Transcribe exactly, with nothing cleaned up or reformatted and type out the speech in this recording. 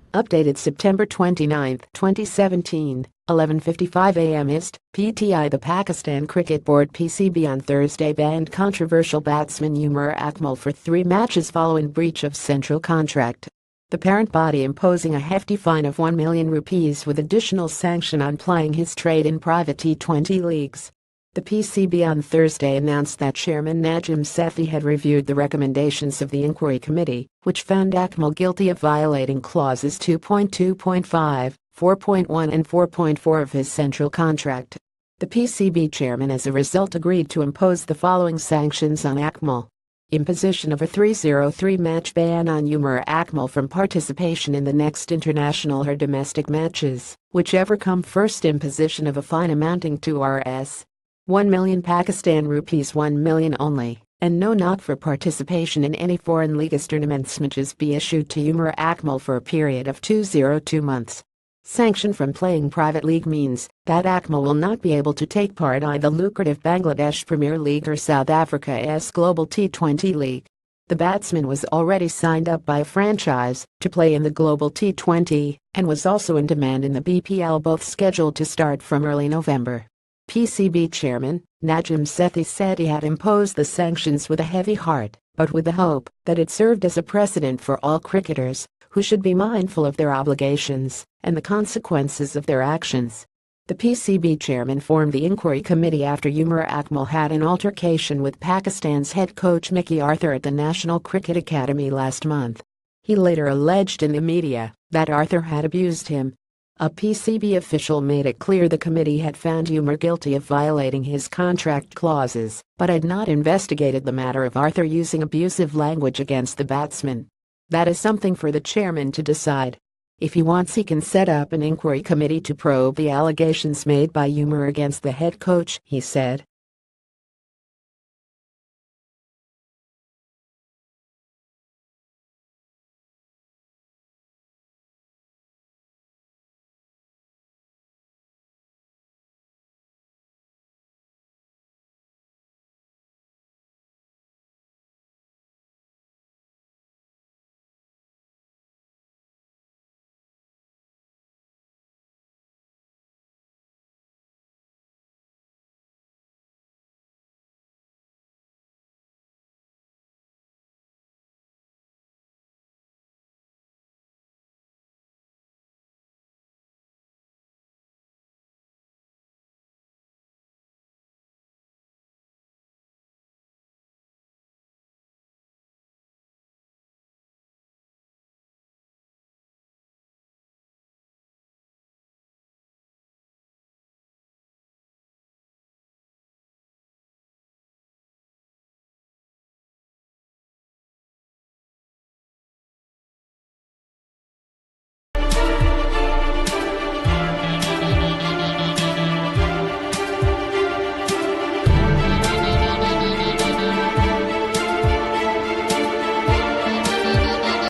Updated September twenty-ninth, twenty seventeen, eleven fifty-five a m East, P T I. The Pakistan Cricket Board P C B on Thursday banned controversial batsman Umar Akmal for three matches following breach of central contract. The parent body imposing a hefty fine of one million rupees with additional sanction on plying his trade in private T twenty leagues. The P C B on Thursday announced that Chairman Najim Sethi had reviewed the recommendations of the inquiry committee, which found Akmal guilty of violating clauses two point two point five, four point one and four point four of his central contract. The P C B chairman as a result agreed to impose the following sanctions on Akmal. Imposition of a three oh three match ban on Umar Akmal from participation in the next international or domestic matches, whichever come first. Imposition of a fine amounting to Rs. one million Pakistan rupees one million only, and no knock for participation in any foreign leagues tournaments matches be issued to Umar Akmal for a period of two hundred two months. Sanction from playing private league means that Akmal will not be able to take part in the lucrative Bangladesh Premier League or South Africa's Global T twenty League. The batsman was already signed up by a franchise to play in the Global T twenty and was also in demand in the B P L, both scheduled to start from early November. P C B chairman Najim Sethi said he had imposed the sanctions with a heavy heart, but with the hope that it served as a precedent for all cricketers, who should be mindful of their obligations and the consequences of their actions. The P C B chairman formed the inquiry committee after Umar Akmal had an altercation with Pakistan's head coach Mickey Arthur at the National Cricket Academy last month. He later alleged in the media that Arthur had abused him. A P C B official made it clear the committee had found Umar guilty of violating his contract clauses, but had not investigated the matter of Arthur using abusive language against the batsman. That is something for the chairman to decide. If he wants, he can set up an inquiry committee to probe the allegations made by Umar against the head coach, he said.